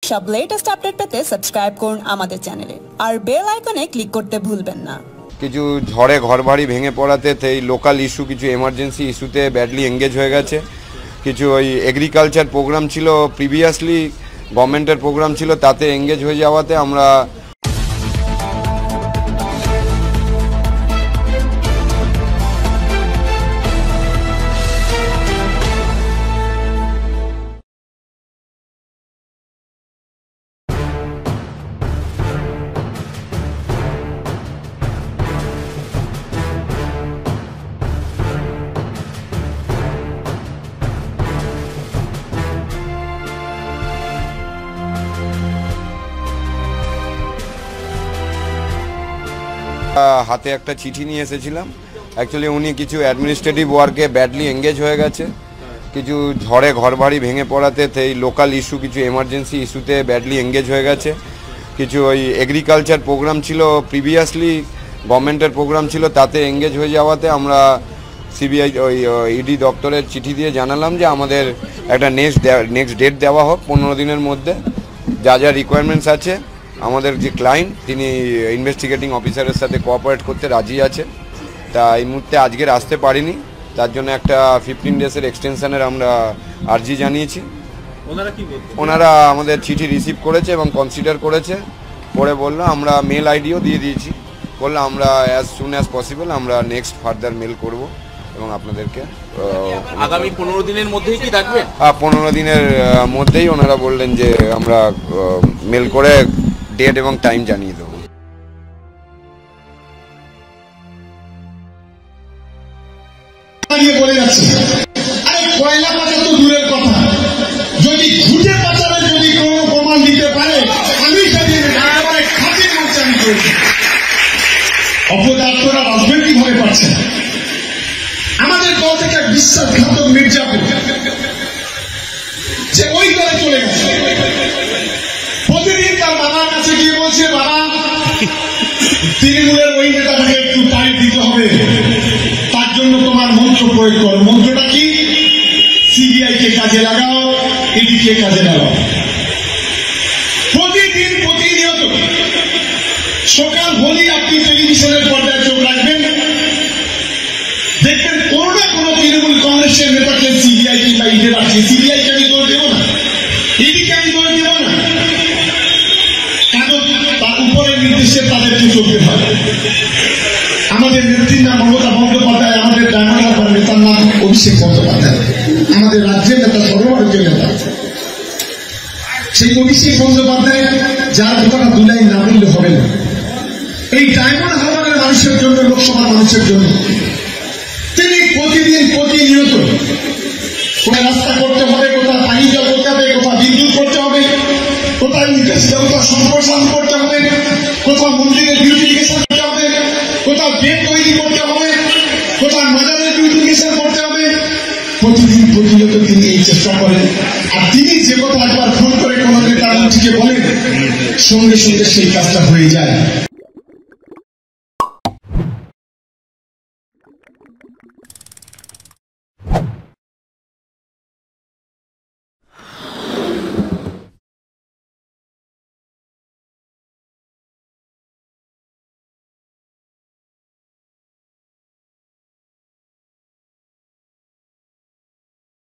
সব latest update পেতে subscribe করুন আমাদের চ্যানেলে আর বেল আইকনে ক্লিক করতে ভুলবেন না। কিছু ঝড়ে ঘরবাড়ি ভেঙে পড়াতে এই লোকাল ইস্যু কিছু এমার্জেন্সি ইস্যুতে ব্যাডলি এঙ্গেজ হয়ে গেছে। কিছু ওই এগ্রিকালচার প্রোগ্রাম ছিল, প্রিভিয়াসলি গভর্নমেন্টের প্রোগ্রাম ছিল, তাতে এঙ্গেজ হয়ে যাওয়াতে আমরা হাতে একটা চিঠি নিয়ে এসেছিলাম। অ্যাকচুয়ালি উনি কিছু অ্যাডমিনিস্ট্রেটিভ ওয়ার্কে ব্যাডলি এঙ্গেজ হয়ে গেছে। কিছু ঝড়ে ঘরবাড়ি ভেঙে পড়াতে এই লোকাল ইস্যু কিছু এমার্জেন্সি ইস্যুতে ব্যাডলি এঙ্গেজ হয়ে গেছে। কিছু ওই এগ্রিকালচার প্রোগ্রাম ছিল, প্রিভিয়াসলি গভর্নমেন্টের প্রোগ্রাম ছিল, তাতে এঙ্গেজ হয়ে যাওয়াতে আমরা সিবিআই ওই ইডি দপ্তরের চিঠি দিয়ে জানালাম যে আমাদের একটা নেক্সট ডেট দেওয়া হোক 15 দিনের মধ্যে। যা যা রিকোয়ারমেন্টস আছে, আমাদের যে ক্লায়েন্ট তিনি ইনভেস্টিগেটিং অফিসারের সাথে কোঅপারেট করতে রাজি আছে। তা এই মুহূর্তে আজকের আসতে পারিনি, তার জন্য একটা 15 ডেজের এক্সটেনশনের আমরা আর্জি জানিয়েছি। ওনারা আমাদের চিঠি রিসিভ করেছে এবং কনসিডার করেছে, পরে বললো আমরা মেল আইডিও দিয়ে দিয়েছি, বললো আমরা অ্যাজ সুন অ্যাজ পসিবল আমরা নেক্সট ফার্দার মেল করব এবং আপনাদেরকে আগামী 15 দিনের মধ্যেই কি থাকবে? 15 দিনের মধ্যেই ওনারা বললেন যে আমরা মেল করে ডেট এবং টাইম জানিয়ে দেবো। বলে যাচ্ছে আরে কয়লা পাচার তো দূরের কথা, যদি ঘুটে পাচারে যদি কোনো প্রমাণ দিতে পারে আমি সেদিন একেবারে খাতির মারছি আমি করেছি। অপদার্থরা বাঁচবেন কিভাবে পারছেন? আমাদের দল থেকে বিশ্বাসঘাতক মির্জাপুর যে ওই দলে চলে গেছে, প্রতিদিন তার বাবার কাছে গিয়ে বলছে বাবা তৃণমূলের ওই নেতাটাকে একটু টাইট দিতে হবে, তার জন্য তোমার মন্ত্র প্রয়োগ করো। মন্ত্রটা কি? সিবিআই কে কাজে লাগাও, ইডি কে কাজে লাগাও। প্রতিদিন প্রতিনিয়ত সকাল হলেই আপনি টেলিভিশনের পর্দায় চোখ রাখবেন, দেখবেন কোনো না কোনো তৃণমূল কংগ্রেসের নেতাকে সিবিআই কে বা ইডি রাখছে। সিবিআই কে আমি দোষ দেবো না, ইডি কে আমি দোষ দেবো না, কারণ তার উপরের নির্দেশে তাদেরকে চলতে হয়। আমাদের নেত্রীর নাম মমতা বন্দ্যোপাধ্যায়, আমাদের ডায়মন্ড নেতার নাম অভিষেক বন্দ্যোপাধ্যায়, আমাদের রাজ্যের নেতা সর্বভারতীয় নেতা। সেই অভিষেক বন্দ্যোপাধ্যায় যার কথা দুলাই না বললে হবে না, এই ডায়মন্ড হারবারের মানুষের জন্য, লোকসভার মানুষের জন্য তিনি প্রতিদিন প্রতিনিয়ত কোথায় রাস্তা করতে হবে, কোথায় পানি জল করতে হবে, কোথাও বিদ্যুৎ করতে হবে, কোথায় নির্দেশ দেবতা সম্প্রসারণ করতে হবে, কোথাও মন্দিরের বিউটিফিকেশন করতে হবে, কোথাও গেট তৈরি করতে হবে, কোথাও মাজারের বিউটিফিকেশন করতে হবে। প্রতিদিন প্রতিনিয়ত তিনি এই চেষ্টা করেন। আর তিনি যে কথা একবার ফোন করে কোনো নেতা মন্ত্রীকে বলেন, সঙ্গে সঙ্গে সেই কাজটা হয়ে যায়।